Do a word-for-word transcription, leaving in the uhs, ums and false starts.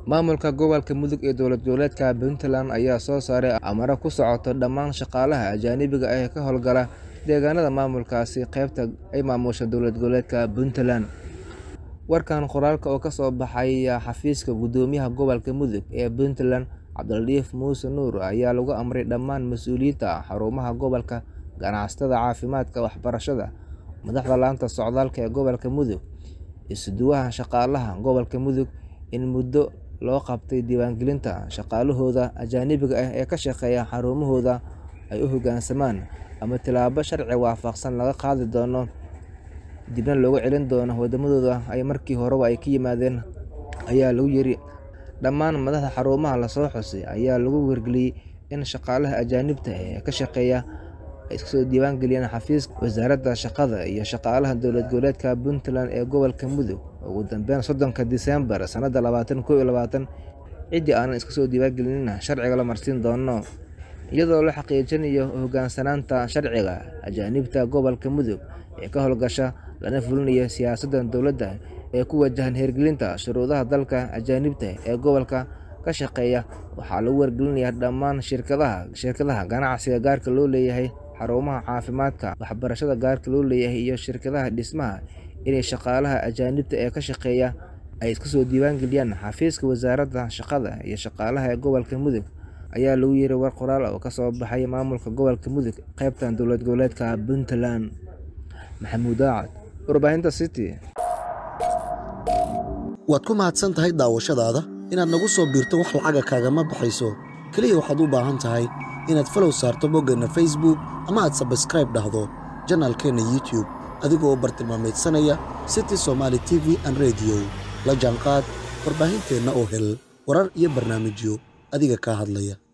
Maamulka gobolka Mudug ee dowlad goboleedka Puntland ayaa soo saaray amaro ku socota dhammaan shaqaalaha ajaanibga ah ee ka howlgala deegaanada maamulkaasi qaybta ay maamusha dowlad goboleedka Puntland. Warkan qoraalka oo ka soo baxay xafiiska gudoomiyaha gobolka Mudug ee Puntland Cabdilatiif Muuse Nuur ayaa lagu amray dhammaan mas'uuliyiinta xarumaha gobolka, ganacsatada, caafimaadka, waxbarashada, madaxda laanta socdaalka ee gobolka Mudug, isuduwaha shaqaalaha gobolka Mudug in muddo loo qabtay diiwaangelinta shaqaalahooda ajaanibga ah ee ka shaqeeya xarumahooda ay u hoggaansamaan ama tilaabo sharci waafaqsan laga qaadi doono, dibna loogu celin doono wadamadooda ay markii horeba ay ka yimaadeen, ayaa lagu yiri. Dhammaan madaxda xarumaha la soo xusay ayaa lagu wargeliyay in shaqaalaha ajaanibta ah ee ka shaqeeya ay iska soo diiwaangeliyaan xafiiska wasaaradda shaqada iyo shaqaalaha dowlad goboleedka Puntland ee gobolka Mudug ugu dambeyn soddonka Diseembar sanada labaatan kow iyo labaatan. Ciddii aan iska soo diiwaangelin sharciga la marsiin doono, iyadoo la xaqiijinayo hoggaansanaanta sharciga ajaanibta gobolka Mudug ee ka howlgasha lana fulinayo siyaasadda dowladda ee ku wajahan hirgelinta shuruudaha dalka. Ajaanibta ee gobolka ka shaqeeya waxaa lagu wargelinayaa dhammaan shirkadaha shirkadaha ganacsiga gaarka loo leeyahay, xarumaha caafimaadka, waxbarashada gaarka loo leeyahay iyo shirkadaha dhismaha inay shaqaalaha ajaanibta ee ka shaqeeya ay iska soo diiwaangeliyaan xafiiska wasaaradda shaqada iyo shaqaalaha ee gobolka Mudug, ayaa lagu yiri war qoraal oo ka soo baxay maamulka gobolka Mudug qaybta dowlad goboleedka Puntland. Maxamuud Daacad, warbaahinta City. waad ku mahadsan tahay daawashadaada. Inaad nagu soo biirto wax lacaga kaagama baxayso, kaliya waxaad u baahan tahay inaad follow saarto boggeenna Facebook ama aad subscribe dhahdo channelkeena YouTube adigoo bartilmaameedsanaya City Somali T V and Radio. La jaanqaad warbaahinteenna oo hel warar iyo barnaamijyo adiga ka hadlaya.